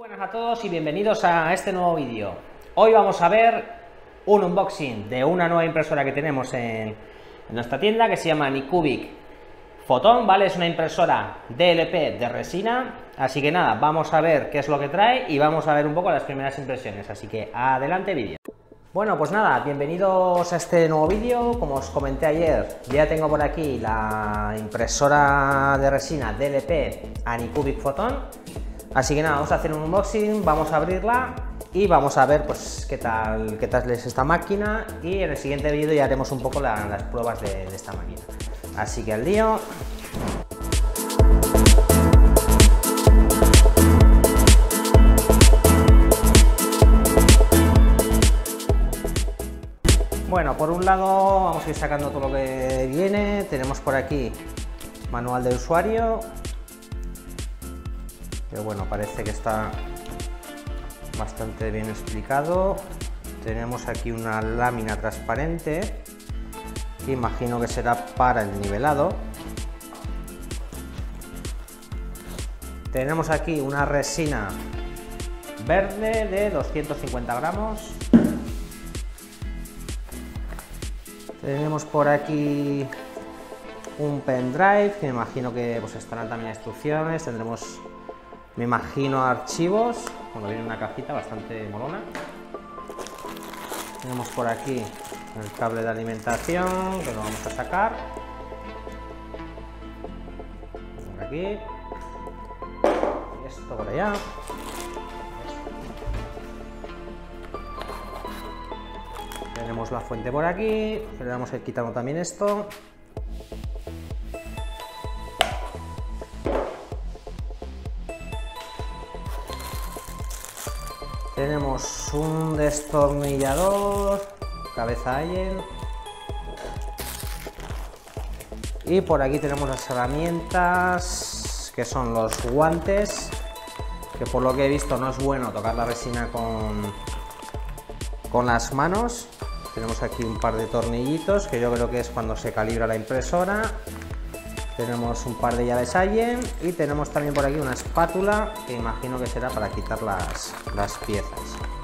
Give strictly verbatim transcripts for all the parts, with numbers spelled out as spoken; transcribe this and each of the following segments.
Buenas a todos y bienvenidos a este nuevo vídeo. Hoy vamos a ver un unboxing de una nueva impresora que tenemos en, en nuestra tienda, que se llama Anycubic Photon, ¿vale? Es una impresora D L P de resina, así que nada, vamos a ver qué es lo que trae y vamos a ver un poco las primeras impresiones, así que adelante vídeo. Bueno, pues nada, bienvenidos a este nuevo vídeo. Como os comenté ayer, ya tengo por aquí la impresora de resina D L P Anycubic Photon. Así que nada, vamos a hacer un unboxing, vamos a abrirla y vamos a ver pues qué tal, qué tal es esta máquina, y en el siguiente vídeo ya haremos un poco la, las pruebas de, de esta máquina. Así que al lío. Bueno, por un lado vamos a ir sacando todo lo que viene. Tenemos por aquí manual de usuario, que bueno, parece que está bastante bien explicado. Tenemos aquí una lámina transparente, que imagino que será para el nivelado. Tenemos aquí una resina verde de doscientos cincuenta gramos. Tenemos por aquí un pendrive, que me imagino que pues estarán también instrucciones. Tendremos, me imagino, archivos. Bueno, viene una cajita bastante molona. Tenemos por aquí el cable de alimentación, que lo vamos a sacar. Por aquí. Y esto por allá. Tenemos la fuente por aquí. Le vamos a ir quitando también esto. Tenemos un destornillador, cabeza Allen, y por aquí tenemos las herramientas, que son los guantes, que por lo que he visto no es bueno tocar la resina con, con las manos. Tenemos aquí un par de tornillitos, que yo creo que es cuando se calibra la impresora. Tenemos un par de llaves Allen y tenemos también por aquí una espátula, que imagino que será para quitar las, las piezas.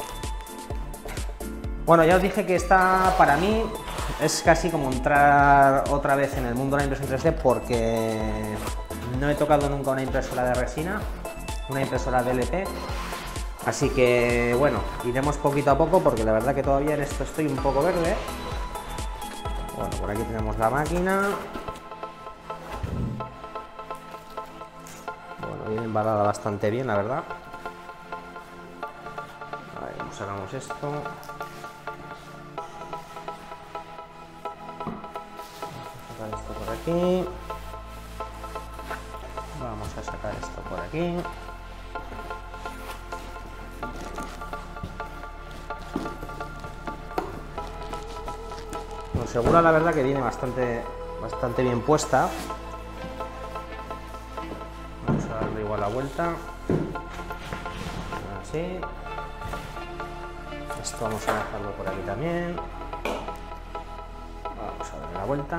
Bueno, ya os dije que esta para mí es casi como entrar otra vez en el mundo de la impresión tres D, porque no he tocado nunca una impresora de resina, una impresora D L P. Así que bueno, iremos poquito a poco, porque la verdad que todavía en esto estoy un poco verde. Bueno, por aquí tenemos la máquina. Viene embalada bastante bien, la verdad. A ver cómo sacamos esto. Vamos a sacar esto por aquí. Vamos a sacar esto por aquí. Bueno, segura la verdad que viene bastante, bastante bien puesta. Igual la vuelta, así. Esto vamos a dejarlo por aquí también. Vamos a darle la vuelta.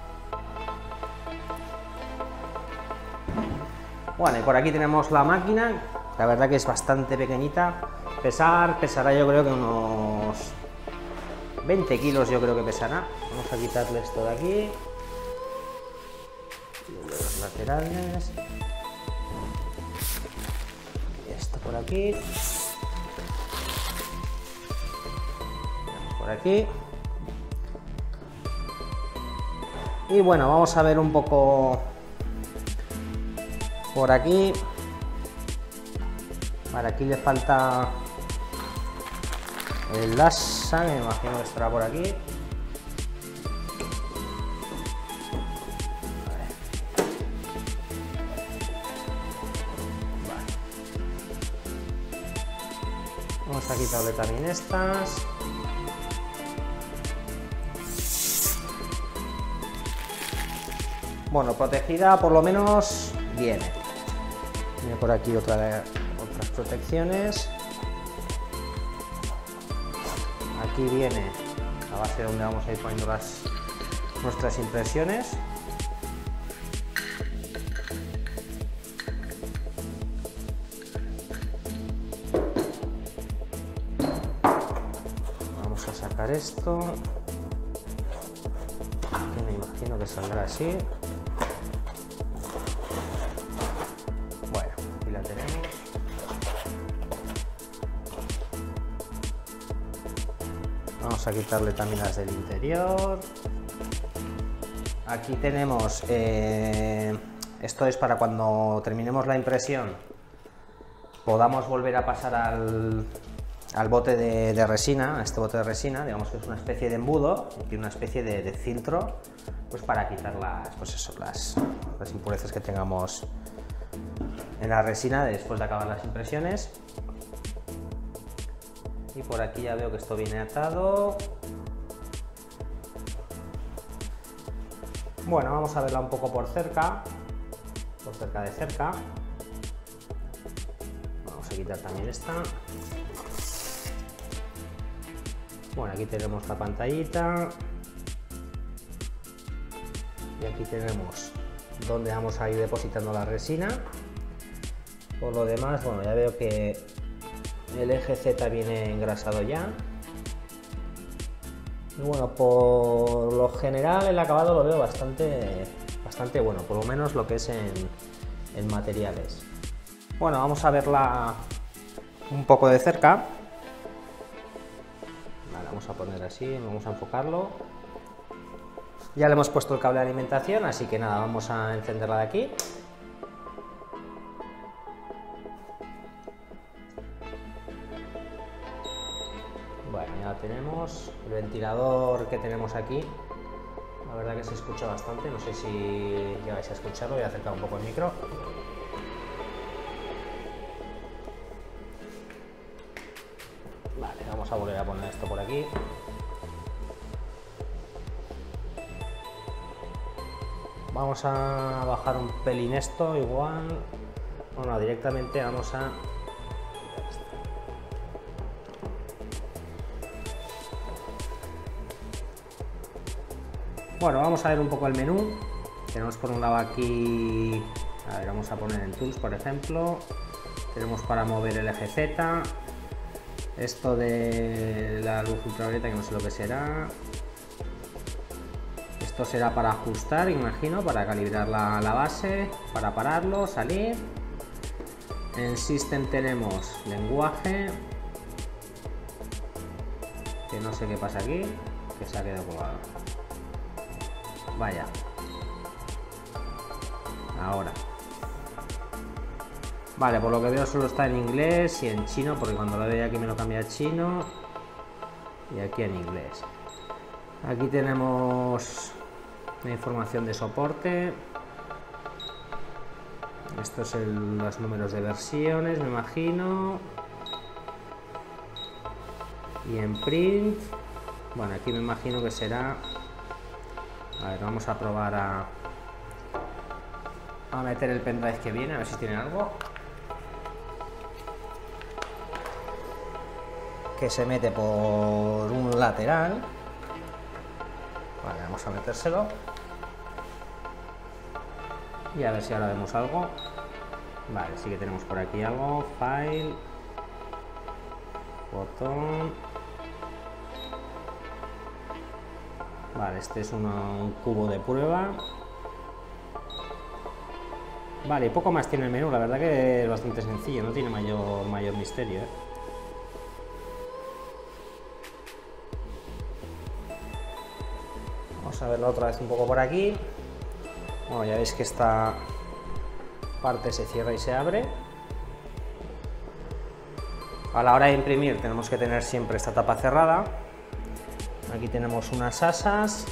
Bueno, y por aquí tenemos la máquina. La verdad que es bastante pequeñita. Pesar, pesará yo creo que unos veinte kilos, yo creo que pesará. Vamos a quitarle esto de aquí, los laterales. Por aquí, por aquí, y bueno, vamos a ver un poco por aquí. Para aquí le falta el asa, me imagino que estará por aquí. Vamos a quitarle también estas. Bueno, protegida por lo menos viene. Viene por aquí otra de, otras protecciones. Aquí viene la base donde vamos a ir poniendo las, nuestras impresiones. sacar esto, que me imagino que saldrá así. Bueno, aquí la tenemos. Vamos a quitarle también las del interior. Aquí tenemos, eh, esto es para cuando terminemos la impresión podamos volver a pasar al, al bote de, de resina, a este bote de resina, digamos que es una especie de embudo y una especie de, de filtro, pues para quitar las, pues eso, las, las impurezas que tengamos en la resina después de acabar las impresiones. Y por aquí ya veo que esto viene atado. Bueno, vamos a verla un poco por cerca, por cerca de cerca. Vamos a quitar también esta. Bueno, aquí tenemos la pantallita. Y aquí tenemos donde vamos a ir depositando la resina. Por lo demás, bueno, ya veo que el eje Z viene engrasado ya. Y bueno, por lo general el acabado lo veo bastante, bastante bueno, por lo menos lo que es en, en materiales. Bueno, vamos a verla un poco de cerca. Vale, vamos a poner así, vamos a enfocarlo. Ya le hemos puesto el cable de alimentación, así que nada, vamos a encenderla de aquí. Bueno, ya tenemos el ventilador que tenemos aquí. La verdad que se escucha bastante, no sé si llegáis a escucharlo, voy a acercar un poco el micro. Vale, vamos a volver a poner esto por aquí. Vamos a bajar un pelín esto, igual. Bueno, directamente vamos a... Bueno, vamos a ver un poco el menú. Tenemos por un lado aquí, a ver, vamos a poner en Tools, por ejemplo. Tenemos para mover el eje Z. Esto de la luz ultravioleta, que no sé lo que será. Esto será para ajustar, imagino, para calibrar la, la base, para pararlo, salir. En System tenemos lenguaje, que no sé qué pasa aquí, que se ha quedado colgado. Vaya. Ahora. Vale, por lo que veo solo está en inglés y en chino, porque cuando lo veo aquí me lo cambia a chino. Y aquí en inglés. Aquí tenemos la información de soporte. Estos son los números de versiones, me imagino. Y en print, bueno, aquí me imagino que será... A ver, vamos a probar a, a meter el pendrive que viene, a ver si tiene algo. Que se mete por un lateral. Vale, vamos a metérselo. Y a ver si ahora vemos algo. Vale, sí que tenemos por aquí algo. File. Botón. Vale, este es una, un cubo de prueba. Vale, y poco más tiene el menú, la verdad que es bastante sencillo, no tiene mayor, mayor misterio, ¿eh? Vamos a verlo otra vez un poco por aquí. Bueno, ya veis que esta parte se cierra y se abre. A la hora de imprimir tenemos que tener siempre esta tapa cerrada. Aquí tenemos unas asas.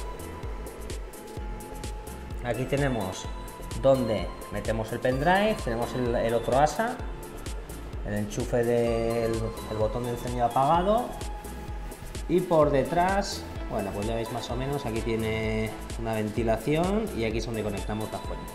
Aquí tenemos donde metemos el pendrive. Tenemos el, el otro asa, el enchufe del el botón de encendido apagado. Y por detrás, bueno, pues ya veis más o menos, aquí tiene una ventilación y aquí es donde conectamos la fuente.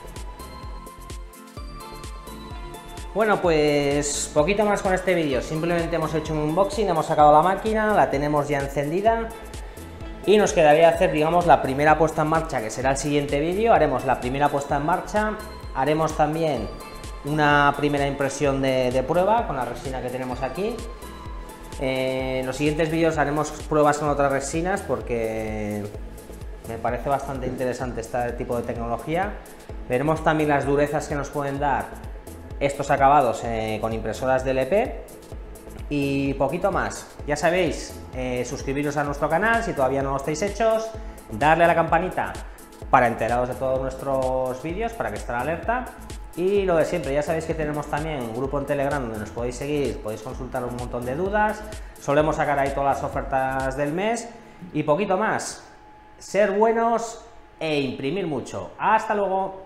Bueno, pues poquito más con este vídeo. Simplemente hemos hecho un unboxing, hemos sacado la máquina, la tenemos ya encendida. Y nos quedaría hacer, digamos, la primera puesta en marcha, que será el siguiente vídeo. Haremos la primera puesta en marcha, haremos también una primera impresión de, de prueba con la resina que tenemos aquí. Eh, en los siguientes vídeos haremos pruebas con otras resinas porque me parece bastante interesante este tipo de tecnología. Veremos también las durezas que nos pueden dar estos acabados eh, con impresoras de L P y poquito más. Ya sabéis, eh, suscribiros a nuestro canal si todavía no lo estáis hechos, darle a la campanita para enteraros de todos nuestros vídeos, para que esté alerta. Y lo de siempre, ya sabéis que tenemos también un grupo en Telegram donde nos podéis seguir, podéis consultar un montón de dudas, solemos sacar ahí todas las ofertas del mes y poquito más. Ser buenos e imprimir mucho. Hasta luego.